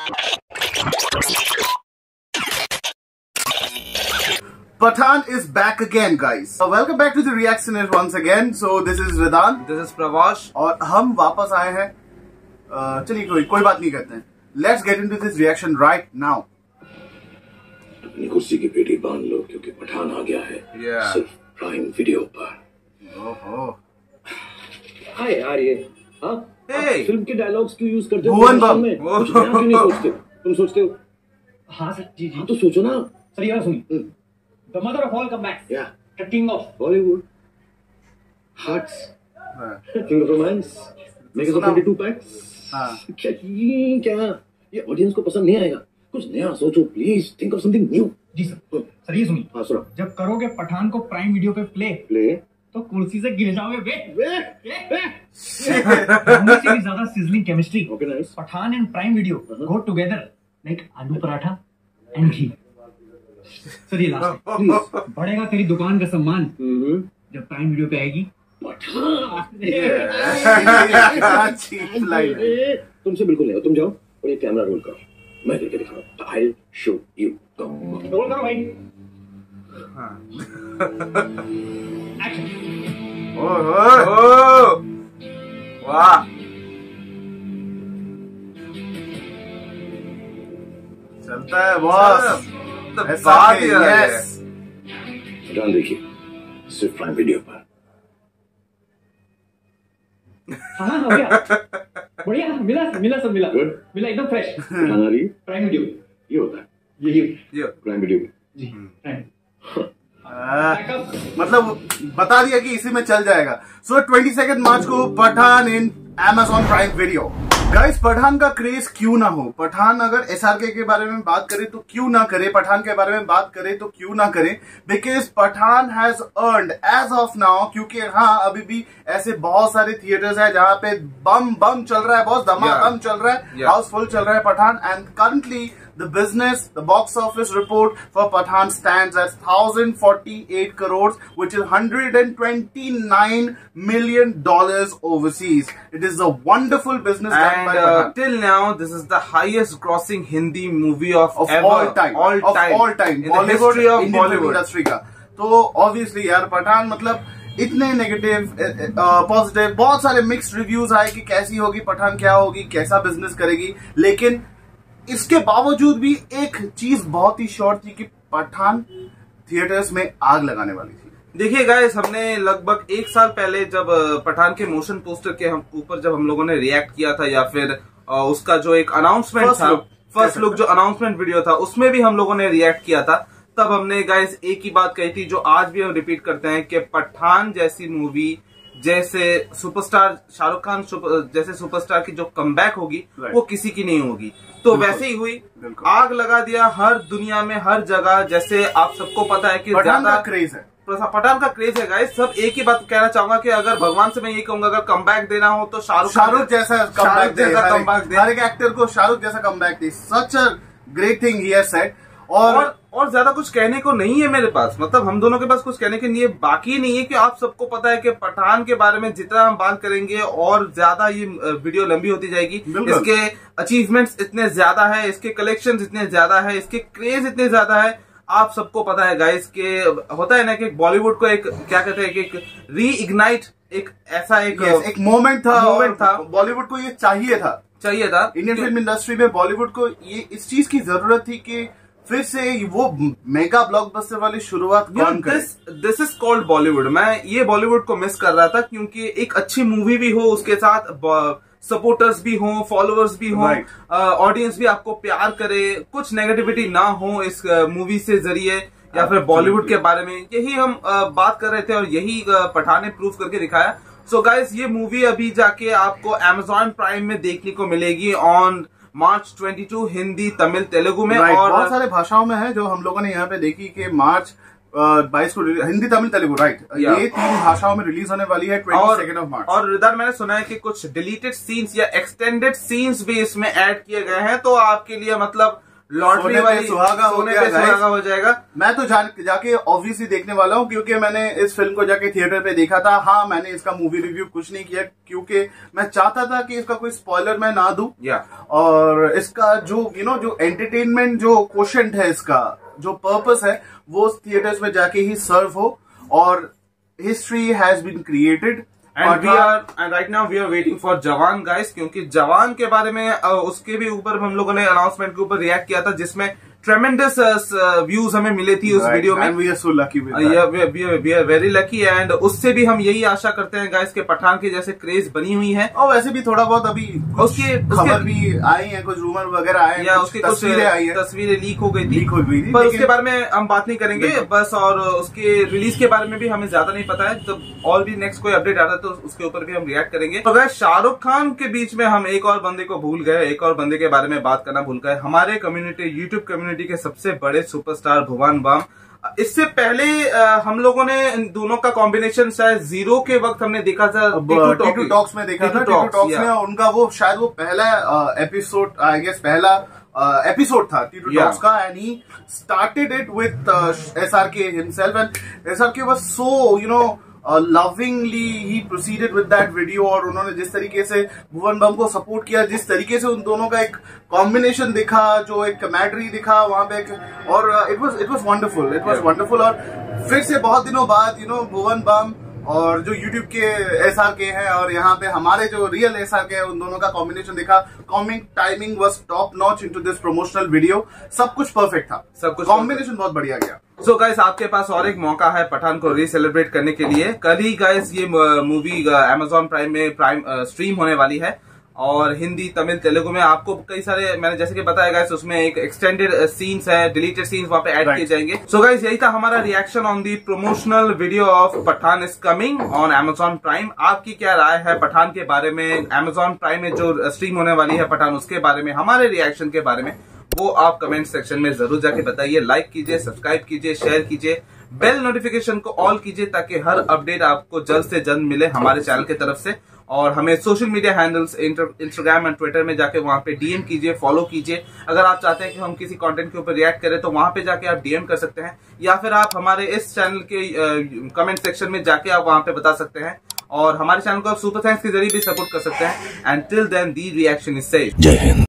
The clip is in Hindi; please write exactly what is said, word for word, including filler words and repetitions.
Pathaan is back again, guys. So welcome back to the Reactionist once again. So this is Vedant, this is Pravash, और हम वापस आए हैं. uh, चलिए कोई कोई बात नहीं करते हैं. Let's get into this reaction right now. अपनी कुर्सी की पेटी बांध लो क्योंकि पठान आ गया है. yeah. सिर्फ प्राइम वीडियो पर. ओहो. हाय यार ये हाँ hey. फिल्म के डायलॉग्स क्यों यूज करते हो भुवन बम? कुछ नया क्यों नहीं सोचते? तुम सोचते हो? हाँ सर जी जी. हाँ तो सोचो ना. सर ये बात सुनिए. The mother of all comebacks. Yeah. The king of Bollywood. Hearts. King of romance. Makers of twenty-two packs. हाँ. क्या ये क्या ये ऑडियंस को पसंद नहीं आएगा. कुछ नया सोचो please. Think of something new. जी सर. सर ये सुनिए. हाँ सुनो. जब करोगे पठान को प्राइम वीडियो पे प्ले प्ले तो कुर्सी से गिर जाओगे. वे वे वे दोनों से भी ज्यादा sizzling chemistry. Okay nice. Pathaan and Prime Video go together like aloo paratha and ghee. Sir ये लास्ट प्लीज. बढ़ेगा तेरी दुकान का सम्मान जब प्राइम वीडियो पे आएगी. Cheap line. तुमसे बिल्कुल नहीं हो. तुम जाओ और ये कैमरा रोल करो. मैं करके दिखाऊंगा. I'll show you. रोल करो भाई. एक्शन. ओह वाह. चलता है बॉस. ऐसा बात ही है. yes. ध्यान देखिए सिर्फ प्राइम वीडियो पर. हाँ हो गया. बढ़िया. मिला मिला सब मिला. Good. मिला एकदम फ्रेश. खाना रही प्राइम वीडियो ये होता है. यही ये प्राइम वीडियो. जी प्राइम. आ, मतलब बता दिया कि इसी में चल जाएगा. सो ट्वेंटी सेकेंड मार्च को Pathaan in Amazon Prime Video. Guys Pathaan का क्रेज क्यों ना हो. पठान अगर एसआरके के बारे में बात करे तो क्यों ना करे. पठान के बारे में बात करे तो क्यों ना करे. Because Pathaan has earned as of now. क्योंकि हाँ अभी भी ऐसे बहुत सारे थिएटर्स हैं जहां पे बम बम चल रहा है. बहुत धमाधम चल रहा है. हाउसफुल चल रहा है Pathaan. And currently the business, the box office report for Pathaan stands at one thousand forty-eight crores, which is one hundred twenty-nine million dollars overseas. It is a wonderful business done And by uh, Pathaan. till now, this is the highest grossing Hindi movie of, Of ever, all time, all of time, all time, in the history of Indian film Bollywood. industry का. तो obviously यार पठान मतलब इतने नेगेटिव पॉजिटिव बहुत सारे मिक्स्ड रिव्यूज आए कि कैसी होगी पठान, क्या होगी, कैसा बिजनेस करेगी. लेकिन इसके बावजूद भी एक चीज बहुत ही श्योर थी कि पठान थिएटर्स में आग लगाने वाली थी. देखिए गाइस, हमने लगभग एक साल पहले जब पठान के मोशन पोस्टर के हम ऊपर जब हम लोगों ने रिएक्ट किया था, या फिर उसका जो एक अनाउंसमेंट था, फर्स्ट लुक जो अनाउंसमेंट वीडियो था, उसमें भी हम लोगों ने रिएक्ट किया था. तब हमने गाइस एक ही बात कही थी जो आज भी हम रिपीट करते हैं कि पठान जैसी मूवी, जैसे सुपरस्टार शाहरुख खान जैसे सुपरस्टार की जो कमबैक होगी वो किसी की नहीं होगी. तो वैसे ही हुई. आग लगा दिया हर दुनिया में, हर जगह. जैसे आप सबको पता है कि पठान का क्रेज है. पठान का क्रेज है गाइस. सब एक ही बात कहना चाहूंगा कि अगर भगवान से मैं ये कहूंगा अगर कमबैक देना हो तो शाहरुख शाहरुख जैसा कमबैक दे. कमबैक दे. हर एक एक्टर को शाहरुख जैसा कमबैक दे. Such a great thing he has said. और, और और ज्यादा कुछ कहने को नहीं है मेरे पास. मतलब हम दोनों के पास कुछ कहने के लिए बाकी नहीं है कि आप सबको पता है कि पठान के बारे में जितना हम बात करेंगे और ज्यादा ये वीडियो लंबी होती जाएगी. इसके अचीवमेंट्स इतने ज्यादा है, इसके कलेक्शंस इतने ज्यादा है, इसके क्रेज इतने ज्यादा है. आप सबको पता है गाइस के होता है ना कि बॉलीवुड को एक क्या कहते हैं कि एक री इग्नाइट, एक ऐसा एक yes, एक मोमेंट था. मोमेंट था. बॉलीवुड को ये चाहिए था चाहिए था इंडियन फिल्म इंडस्ट्री में. बॉलीवुड को ये इस चीज की जरूरत थी कि फिर से वो मेगा ब्लॉकबस्टर वाली शुरुआत कौन करे. This is called Bollywood. मैं ये बॉलीवुड को मिस कर रहा था क्योंकि एक अच्छी मूवी भी हो, उसके साथ सपोर्टर्स भी हो, फॉलोअर्स भी हो, ऑडियंस भी आपको प्यार करे, कुछ नेगेटिविटी ना हो इस मूवी से जरिए या फिर बॉलीवुड के बारे में. यही हम बात कर रहे थे और यही पठान ने प्रूव करके दिखाया. सो गाइस, ये मूवी अभी जाके आपको अमेजॉन प्राइम में देखने को मिलेगी ऑन मार्च बाईस, हिंदी, तमिल, तेलुगु में. right, और बहुत सारे भाषाओं में है जो हम लोगों ने यहाँ पे देखी कि मार्च बाईस को हिंदी, तमिल, तेलुगु, राइट, ये तीन भाषाओं में रिलीज होने वाली है ट्वेंटी ऑफ मार्च. और रिदार, मैंने सुना है कि कुछ डिलीटेड सीन्स या एक्सटेंडेड सीन्स भी इसमें ऐड किए गए हैं. तो आपके लिए मतलब लॉटरी वाली सुहागा हो सोने गया पे सुहागा हो जाएगा। मैं तो जान जाके ऑब्वियसली देखने वाला हूँ, क्योंकि मैंने इस फिल्म को जाके थिएटर पे देखा था। हाँ, मैंने इसका मूवी रिव्यू कुछ नहीं किया, क्योंकि मैं चाहता था कि इसका कोई स्पॉइलर मैं ना दूं। या और इसका जो यू नो जो एंटरटेनमेंट जो क्वोशंट है, इसका जो पर्पस है, वो थिएटर्स में जाके ही सर्व हो। और history has been created and we are and right now we are waiting for Jawan guys, क्योंकि जवान के बारे में उसके भी ऊपर हम लोगों ने अनाउंसमेंट के ऊपर रिएक्ट किया था, जिसमें ट्रेमेंडस व्यूज हमें मिले थी उस वीडियो में। We are so lucky with that, we are very lucky. And उससे भी हम यही आशा करते हैं गाइस कि पठान के जैसे क्रेज बनी हुई है। और वैसे भी थोड़ा बहुत अभी उसके खबर भी आई है, कुछ रूमर वगैरह आए हैं, या उसकी कुछ तस्वीरें आई हैं, तस्वीरें लीक हो गई थी, लीक हो गई थी, पर उसके बारे में हम बात नहीं करेंगे बस। और उसके रिलीज के बारे में भी हमें ज्यादा नहीं पता है, तो और भी नेक्स्ट कोई अपडेट आता है तो उसके ऊपर भी हम रिएक्ट करेंगे। तो गाइस, शाहरुख खान के बीच में हम एक और बंदे को भूल गए, एक और बंदे के बारे में बात करना भूल गए। हमारे कम्युनिटी, यूट्यूब कम्युनिटी के सबसे बड़े सुपरस्टार भुवन बाम। इससे पहले आ, हम लोगों ने इन दोनों का कॉम्बिनेशन शायद जीरो के वक्त हमने देखा था, टीटू टॉक्स में देखा था। टीटू टॉक्स में उनका वो शायद वो पहला एपिसोड, आई गेस पहला एपिसोड था टीटू टॉक्स का, and he started it with SRK himself. And SRK was so you know lovingly he proceeded with that video. और उन्होंने जिस तरीके से भुवन बाम को सपोर्ट किया, जिस तरीके से उन दोनों का एक कॉम्बिनेशन दिखा, जो एक कमेड्री दिखा वहां पे, और it was it was wonderful, it was wonderful. और फिर से बहुत दिनों बाद यू नो भुवन बाम और जो यूट्यूब के एसआरके हैं और यहाँ पे हमारे जो रियल एसआरके हैं, उन दोनों का कॉम्बिनेशन देखा। Comic timing was top notch into this promotional video. सब कुछ परफेक्ट था, सब कुछ कॉम्बिनेशन बहुत बढ़िया गया। सो गाइस, आपके पास और एक मौका है पठान को रीसेलिब्रेट करने के लिए। कल ही गाइस ये मूवी अमेजॉन प्राइम में प्राइम स्ट्रीम होने वाली है, और हिंदी, तमिल, तेलुगु में आपको कई सारे, मैंने जैसे कि बताया गाइस, उसमें एक एक्सटेंडेड सीन्स है, डिलीटेड सीन्स वहां पे ऐड किए जाएंगे। सो गाइस, यही था हमारा reaction on the promotional video of Pathaan is coming on Amazon Prime. आपकी क्या राय है पठान के बारे में, अमेजॉन प्राइम में जो स्ट्रीम होने वाली है पठान, उसके बारे में, हमारे रिएक्शन के बारे में, वो आप कमेंट सेक्शन में जरूर जाके बताइए। लाइक कीजिए, सब्सक्राइब कीजिए, शेयर कीजिए, बेल नोटिफिकेशन को ऑल कीजिए, ताकि हर अपडेट आपको जल्द से जल्द मिले हमारे चैनल की तरफ से। और हमें social media handles Instagram and Twitter में जाके वहां पे डीएम कीजिए, फॉलो कीजिए। अगर आप चाहते हैं कि हम किसी कंटेंट के ऊपर रिएक्ट करें तो वहां पे जाके आप डीएम कर सकते हैं, या फिर आप हमारे इस चैनल के कमेंट सेक्शन में जाके आप वहां पे बता सकते हैं। और हमारे चैनल को आप सुपर थैंक्स के जरिए भी सपोर्ट कर सकते हैं। And till then the reaction is safe. जय हिंद।